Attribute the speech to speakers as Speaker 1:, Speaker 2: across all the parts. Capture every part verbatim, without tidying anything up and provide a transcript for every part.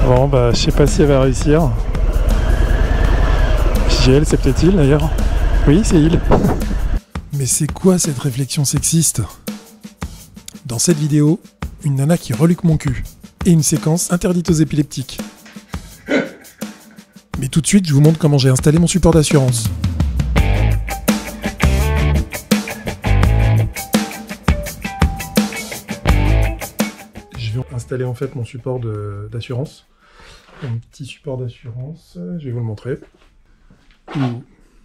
Speaker 1: Bon bah je sais pas si elle va réussir. Je dis elle, c'est peut-être il d'ailleurs. Oui, c'est il. Mais c'est quoi cette réflexion sexiste? Dans cette vidéo, une nana qui reluque mon cul. Et une séquence interdite aux épileptiques. Mais tout de suite, je vous montre comment j'ai installé mon support d'assurance. Je vais installer en fait mon support d'assurance. Un petit support d'assurance, je vais vous le montrer. Ouh.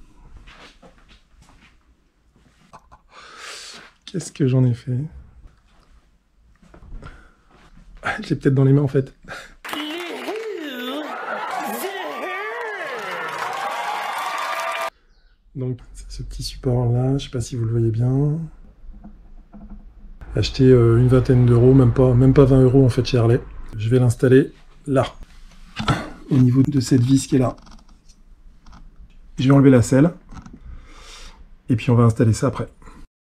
Speaker 1: Qu'est-ce que j'en ai fait? Je l'ai peut-être dans les mains en fait. Donc ce petit support là, je sais pas si vous le voyez bien. Acheté euh, une vingtaine d'euros, même pas, même pas vingt euros en fait chez Harley. Je vais l'installer là, au niveau de cette vis qui est là. Je vais enlever la selle, et puis on va installer ça après.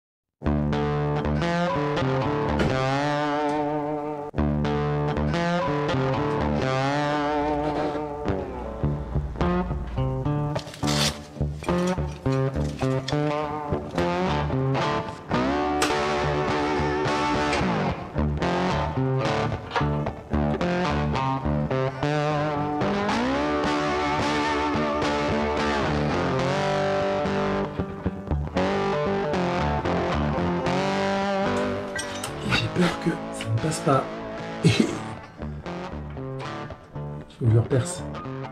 Speaker 1: J'ai peur que ça ne passe pas. Il faut que je le reperce.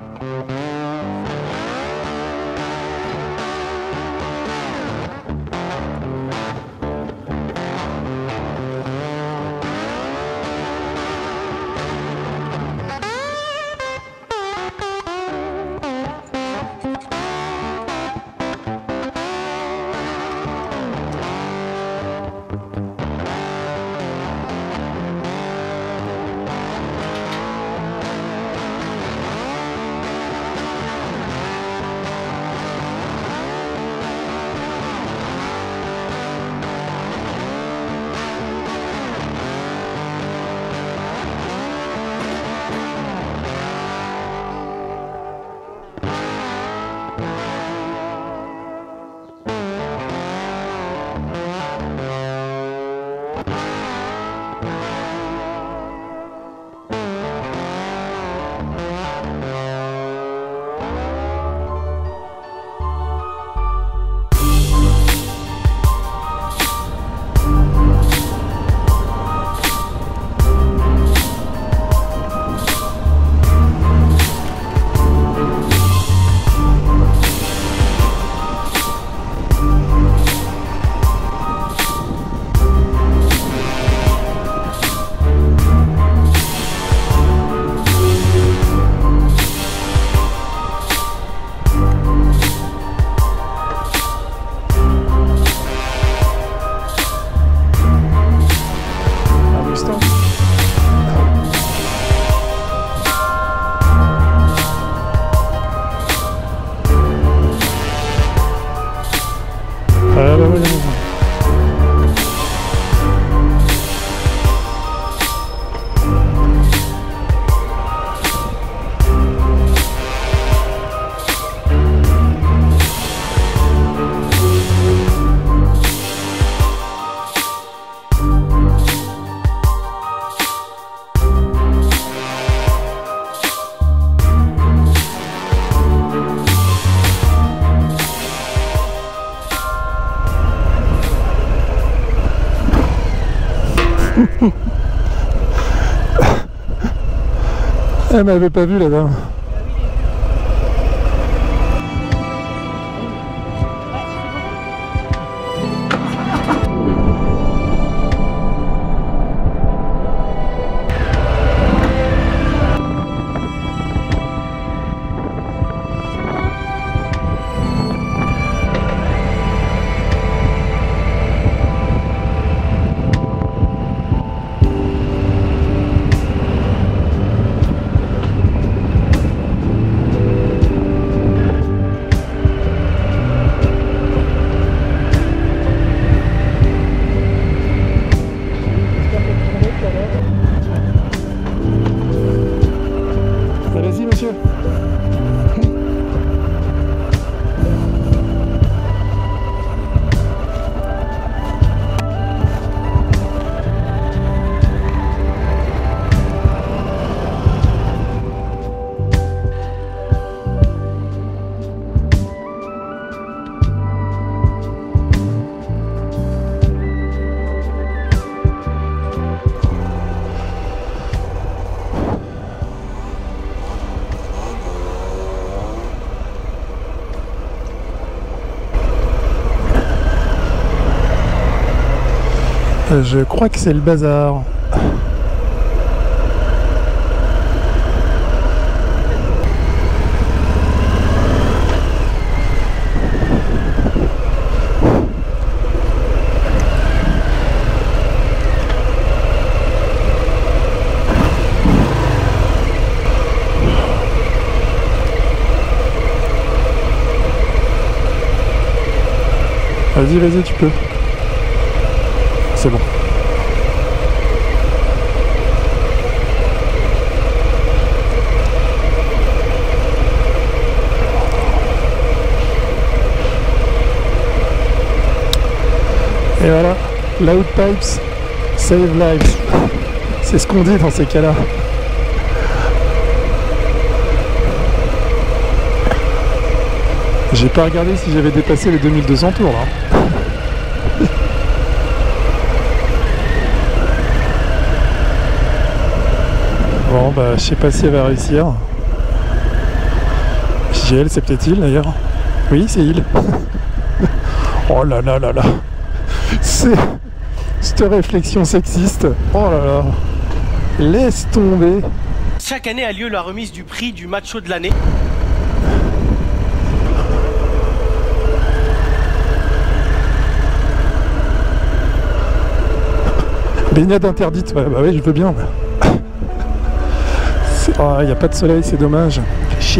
Speaker 1: Elle m'avait pas vu là-bas. Je crois que c'est le bazar. Vas-y, vas-y, tu peux. C'est bon. Et voilà, loud pipes save lives. C'est ce qu'on dit dans ces cas-là. J'ai pas regardé si j'avais dépassé les deux mille deux cents tours là. Bon bah je sais pas si elle va réussir. Si elle, c'est peut-être il d'ailleurs. Oui, c'est il. Oh là là là là. C'est cette réflexion sexiste. Oh là là. Laisse tomber.
Speaker 2: Chaque année a lieu la remise du prix du macho de l'année.
Speaker 1: Baignade interdite, ouais, bah oui, je veux bien. Ah, il n'y a pas de soleil, c'est dommage. Fait chier.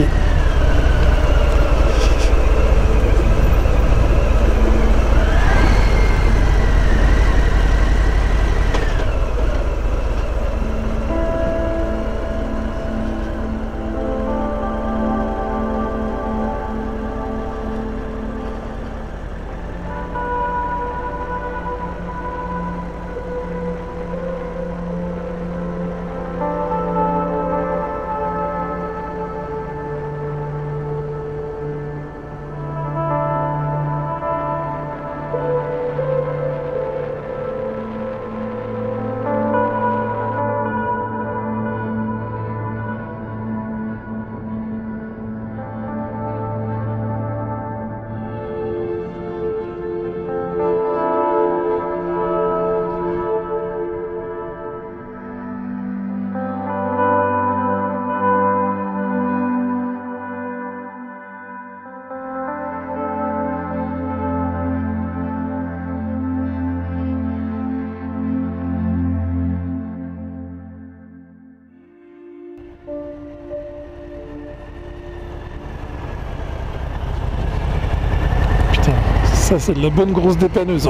Speaker 1: Ça c'est de la bonne grosse dépanneuse.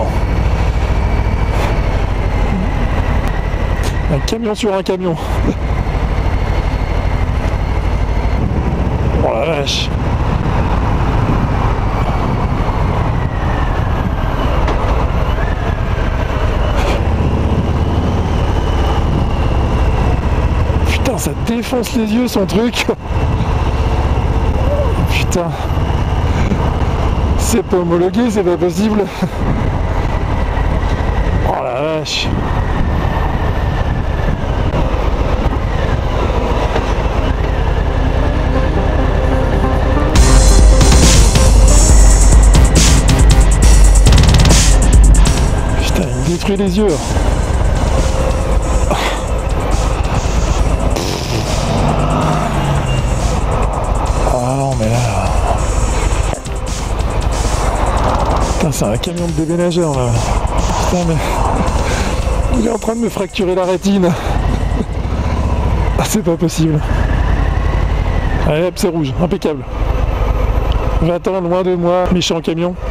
Speaker 1: Un camion sur un camion. Oh la vache. Putain, ça défonce les yeux son truc. Putain. C'est pas homologué, c'est pas possible. Oh la vache. Putain, il me détruit les yeux. Ah non mais là... C'est un camion de déménageur là. Putain mais... Il est en train de me fracturer la rétine. Ah, c'est pas possible. Allez hop, c'est rouge, impeccable. vingt ans loin de moi, méchant camion.